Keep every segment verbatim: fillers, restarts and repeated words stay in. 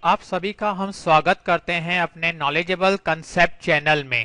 आप सभी का हम स्वागत करते हैं अपने नॉलेजेबल कंसेप्ट चैनल में।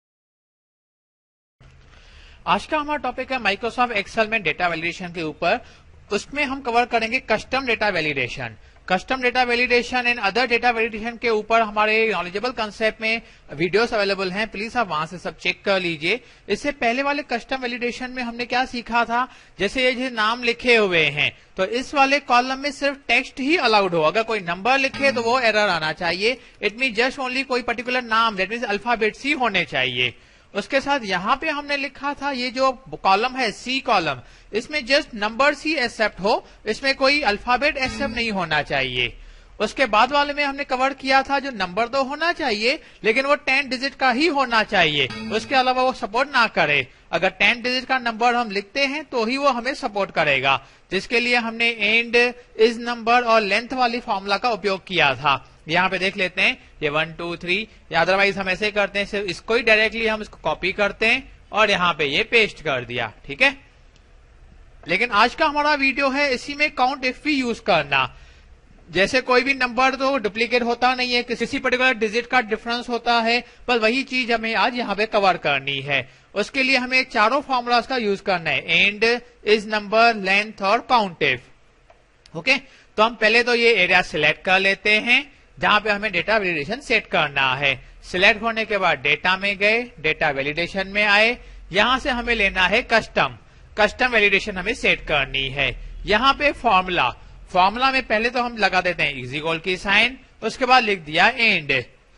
आज का हमारा टॉपिक है माइक्रोसॉफ्ट एक्सेल में डेटा वैलिडेशन के ऊपर। उसमें हम कवर करेंगे custom data validation, custom data validation and other data validation के ऊपर हमारे नॉलेजेबल कंसेप्ट में वीडियोस अवेलेबल हैं, प्लीज आप वहां से सब चेक कर लीजिए। इससे पहले वाले कस्टम वैलिडेशन में हमने क्या सीखा था, जैसे ये जो नाम लिखे हुए हैं तो इस वाले कॉलम में सिर्फ टेक्स्ट ही अलाउड हो, अगर कोई नंबर लिखे तो वो एरर आना चाहिए। इट मीन जस्ट ओनली कोई पर्टिकुलर नाम, दैट मीन अल्फाबेट्स ही होने चाहिए। उसके साथ यहाँ पे हमने लिखा था ये जो कॉलम है सी कॉलम, इसमें जस्ट नंबर्स ही एक्सेप्ट हो, इसमें कोई अल्फाबेट एक्सेप्ट नहीं होना चाहिए। उसके बाद वाले में हमने कवर किया था जो नंबर तो होना चाहिए लेकिन वो टेन डिजिट का ही होना चाहिए, उसके अलावा वो सपोर्ट ना करे। अगर टेन डिजिट का नंबर हम लिखते हैं तो ही वो हमें सपोर्ट करेगा, जिसके लिए हमने एंड, इज नंबर और लेंथ वाली फॉर्मूला का उपयोग किया था। यहाँ पे देख लेते हैं ये वन टू थ्री, या अदरवाइज हम ऐसे करते हैं सिर्फ इसको ही डायरेक्टली हम इसको कॉपी करते हैं और यहाँ पे ये पेस्ट कर दिया, ठीक है। लेकिन आज का हमारा वीडियो है इसी में काउंट इफ भी यूज करना। जैसे कोई भी नंबर तो डुप्लीकेट होता नहीं है, किसी पर्टिकुलर डिजिट का डिफरेंस होता है, पर वही चीज हमें आज यहाँ पे कवर करनी है। उसके लिए हमें चारों फॉर्मूलाज का यूज करना है, एंड, इज नंबर, लेंथ और काउंट इफ। ओके, तो हम पहले तो ये एरिया सिलेक्ट कर लेते हैं जहां पे हमें डेटा वैलिडेशन सेट करना है। सिलेक्ट होने के बाद डेटा में गए, डेटा वैलिडेशन में आए, यहां से हमें लेना है कस्टम, कस्टम वैलिडेशन हमें सेट करनी है। यहाँ पे फॉर्मूला, फॉर्मूला में पहले तो हम लगा देते हैं इज इक्वल की साइन, उसके बाद लिख दिया एंड।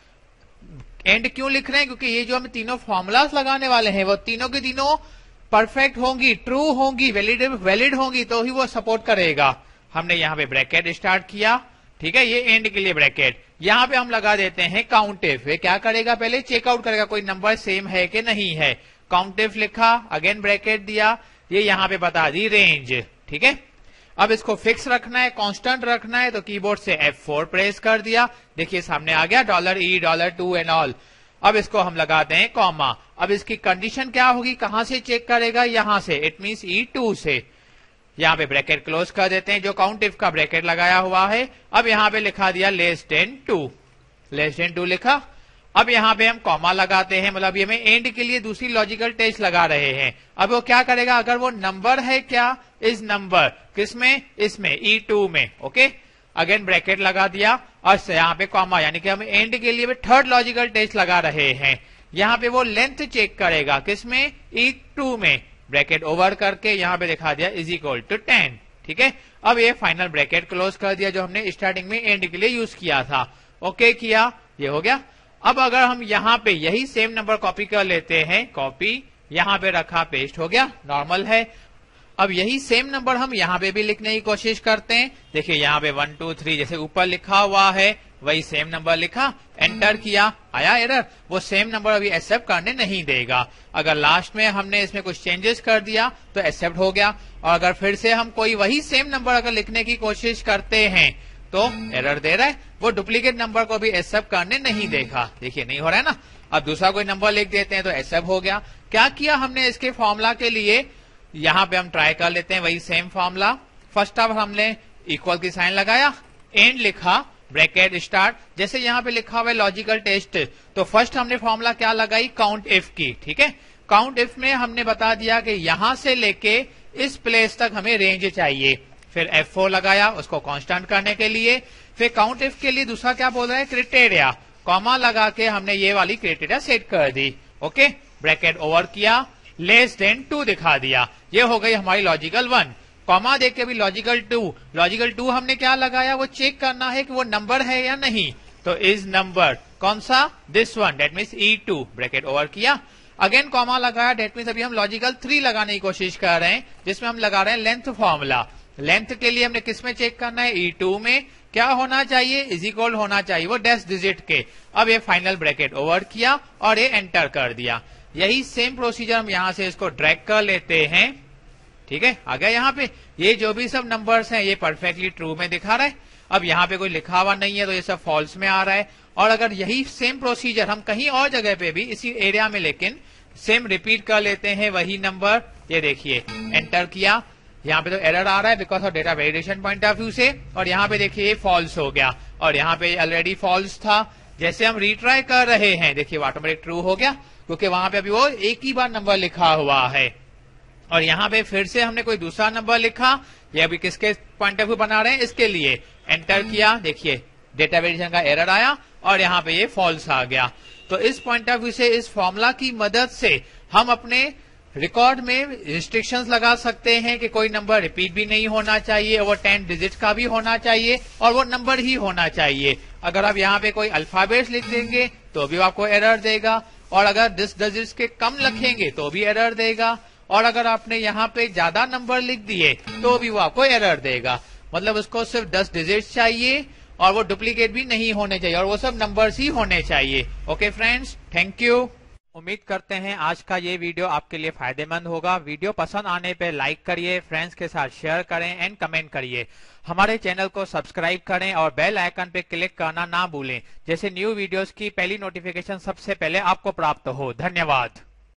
एंड क्यों लिख रहे हैं, क्योंकि ये जो हम तीनों फॉर्मूलाज लगाने वाले हैं वो तीनों के तीनों परफेक्ट होंगी, ट्रू होंगी, वैलिड वैलिड होंगी तो ही वो सपोर्ट करेगा। हमने यहाँ पे ब्रैकेट स्टार्ट किया, ठीक है, ये एंड के लिए ब्रैकेट। यहाँ पे हम लगा देते हैं काउंट इफ। ये क्या करेगा, पहले चेकआउट करेगा कोई नंबर सेम है कि नहीं है। काउंट इफ लिखा, अगेन ब्रैकेट दिया, ये यहाँ पे बता दी रेंज, ठीक है। अब इसको फिक्स रखना है, कांस्टेंट रखना है, तो कीबोर्ड से एफ फोर प्रेस कर दिया, देखिए सामने आ गया dollar E, dollar two and all. अब इसको हम लगाते हैं कॉमा। अब इसकी कंडीशन क्या होगी, कहां से चेक करेगा, यहां से, इट मींस ई टू से। यहाँ पे ब्रैकेट क्लोज कर देते हैं, जो काउंट इफ का ब्रैकेट लगाया हुआ है। अब यहाँ पे लिखा दिया less than two, less than two लिखा। अब यहाँ पे हम कॉमा लगाते हैं, मतलब ये हमें एंड के लिए दूसरी लॉजिकल टेस्ट लगा रहे हैं। अब वो क्या करेगा, अगर वो नंबर है क्या, इज नंबर, किसमें, इसमें ई टू में, ओके। अगेन ब्रैकेट लगा दिया और यहाँ पे कॉमा, यानी कि हम एंड के लिए थर्ड लॉजिकल टेस्ट लगा रहे हैं। यहाँ पे वो लेंथ चेक करेगा, किसमें, ई टू में, ब्रैकेट ओवर करके यहाँ पे दिखा दिया इज इक्वल टू टेन, ठीक है। अब ये फाइनल ब्रैकेट क्लोज कर दिया जो हमने स्टार्टिंग में एंड के लिए यूज किया था, ओके किया, ये हो गया। अब अगर हम यहाँ पे यही सेम नंबर कॉपी कर लेते हैं, कॉपी, यहाँ पे रखा, पेस्ट हो गया, नॉर्मल है। अब यही सेम नंबर हम यहाँ पे भी लिखने की कोशिश करते हैं, देखिए यहाँ पे वन टू थ्री जैसे ऊपर लिखा हुआ है वही सेम नंबर लिखा, एंटर किया, आया एरर, वो सेम नंबर अभी एक्सेप्ट करने नहीं देगा। अगर लास्ट में हमने इसमें कुछ चेंजेस कर दिया तो एक्सेप्ट हो गया, और अगर फिर से हम कोई वही सेम नंबर अगर लिखने की कोशिश करते हैं तो एरर दे रहा है, वो डुप्लीकेट नंबर को भी एक्सेप्ट करने नहीं देगा। देखिए नहीं हो रहा है ना। अब दूसरा कोई नंबर लिख देते हैं तो एक्सेप्ट हो गया। क्या किया हमने इसके फॉर्मूला के लिए, यहाँ पे हम ट्राई कर लेते हैं वही सेम फॉर्मूला। फर्स्ट ऑफ हमने इक्वल की साइन लगाया, एंड लिखा, ब्रैकेट स्टार्ट, जैसे यहाँ पे लिखा हुआ है लॉजिकल टेस्ट, तो फर्स्ट हमने फॉर्मूला क्या लगाई, काउंट इफ की, ठीक है। काउंट इफ में हमने बता दिया कि यहां से लेके इस प्लेस तक हमें रेंज चाहिए। फिर एफ फोर लगाया उसको कांस्टेंट करने के लिए। फिर काउंट इफ के लिए दूसरा क्या बोल रहा है, क्राइटेरिया, कॉमा लगा के हमने ये वाली क्राइटेरिया सेट कर दी, ओके। ब्रैकेट ओवर किया, लेस देन टू दिखा दिया, ये हो गई हमारी लॉजिकल वन। कॉमा देख के भी लॉजिकल टू, लॉजिकल टू हमने क्या लगाया, वो चेक करना है कि वो नंबर है या नहीं, तो इज नंबर, कौन सा, this one, date means E two, bracket over किया, अगेन कॉमा लगाया, डेट मीन्स अभी हम लॉजिकल थ्री लगाने की कोशिश कर रहे हैं, जिसमें हम लगा रहे हैं लेंथ फॉर्मूला। लेंथ के लिए हमने किस में चेक करना है, ई टू में, क्या होना चाहिए, इज इक्वल होना चाहिए वो डैश डिजिट के। अब ये फाइनल ब्रैकेट ओवर किया और ये एंटर कर दिया। यही सेम प्रोसीजर हम यहाँ से इसको ड्रैग कर लेते हैं, ठीक है। आ गया यहाँ पे, ये जो भी सब नंबर्स हैं ये परफेक्टली ट्रू में दिखा रहा है। अब यहाँ पे कोई लिखा हुआ नहीं है तो ये सब फॉल्स में आ रहा है। और अगर यही सेम प्रोसीजर हम कहीं और जगह पे भी इसी एरिया में लेकिन सेम रिपीट कर लेते हैं वही नंबर, ये देखिए एंटर किया, यहाँ पे तो एरर आ रहा है because of data validation point of view से, और यहाँ पे देखिए ये फॉल्स हो गया, और यहाँ पे ऑलरेडी फॉल्स था। जैसे हम रिट्राई कर रहे हैं देखिए ऑटोमेटिक ट्रू हो गया, क्योंकि वहां पे अभी वो एक ही बार नंबर लिखा हुआ है। और यहाँ पे फिर से हमने कोई दूसरा नंबर लिखा, ये अभी किसके पॉइंट ऑफ व्यू बना रहे हैं, इसके लिए एंटर किया, देखिए डेटा वेरिएशन का एरर आया और यहाँ पे ये फॉल्स आ गया। तो इस पॉइंट ऑफ व्यू से इस फॉर्मूला की मदद से हम अपने रिकॉर्ड में रिस्ट्रिक्शंस लगा सकते हैं कि कोई नंबर रिपीट भी नहीं होना चाहिए, वो टेन डिजिट का भी होना चाहिए और वो नंबर ही होना चाहिए। अगर आप यहाँ पे कोई अल्फाबेट्स लिख देंगे तो भी आपको एरर देगा, और अगर दस डिजिट्स के कम लिखेंगे तो भी एरर देगा, और अगर आपने यहाँ पे ज्यादा नंबर लिख दिए तो भी वो आपको एरर देगा। मतलब उसको सिर्फ दस डिजिट्स चाहिए और वो डुप्लीकेट भी नहीं होने चाहिए, और वो सब नंबर्स ही होने चाहिए। Okay friends, thank you. उम्मीद करते हैं आज का ये वीडियो आपके लिए फायदेमंद होगा। वीडियो पसंद आने पे लाइक करिए, फ्रेंड्स के साथ शेयर करें एंड कमेंट करिए। हमारे चैनल को सब्सक्राइब करें और बेल आइकन पे क्लिक करना ना भूलें, जैसे न्यू वीडियोस की पहली नोटिफिकेशन सबसे पहले आपको प्राप्त हो। धन्यवाद।